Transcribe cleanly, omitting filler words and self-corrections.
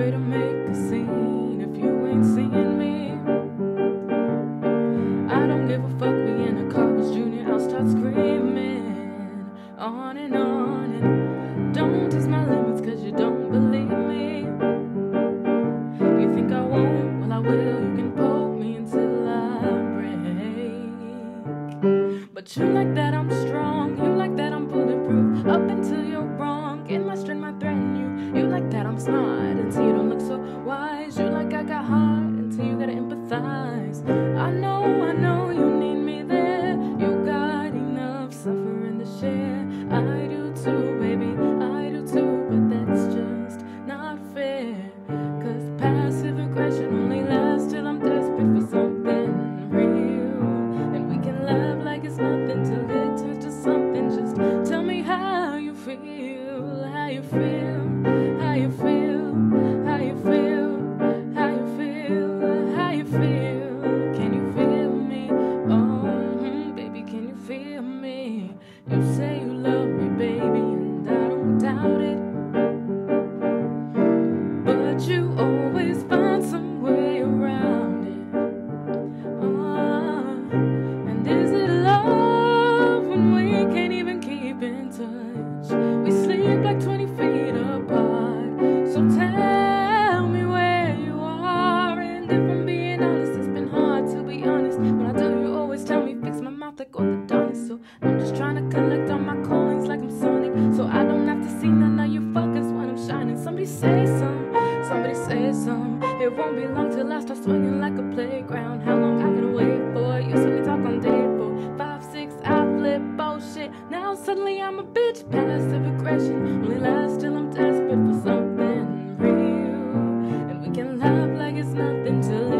afraid to make a scene if you ain't seeing me. I don't give a fuck, we in a car, was Junior, I'll start screaming on and don't test my limits cause you don't believe me. You think I won't? Well I will, you can poke me until I break. But you like that I'm strong, you like that I'm bulletproof, up until you're wrong, in my strength might threaten you. You like that I'm smart until you don't look so wise, you like I got heart until you gotta empathize. I know you need me there, you got enough suffering to share. I do too, baby, I do too, but that's just not fair. Cause passive aggression only lasts till I'm desperate for something real. And we can laugh like it's nothing till it turns to something. Just tell me how you feel, how you feel, how you feel, how you feel, how you feel, how you feel. Can you feel me? Oh, baby, can you feel me? You say you love me, baby, and I don't doubt it. But you always find some way around it. And is it love when we can't even keep in touch? We sleep like 20 feet apart. So tell me where you are. And if I'm being honest, it's been hard to be honest. When I tell you, you always tell me fix my mouth like orthodontist. So I'm just trying to collect all my coins like I'm Sonic, so I don't have to see none of you fuckers when I'm shining. Somebody say some, somebody say some. It won't be long till I start swinging like a playground. How long I can wait for you? So we talk on day 4, 5, 6, I flip bullshit. Now suddenly I'm a bitch. Passive aggression only lasts till I'm desperate for something real. And we can laugh like it's nothing till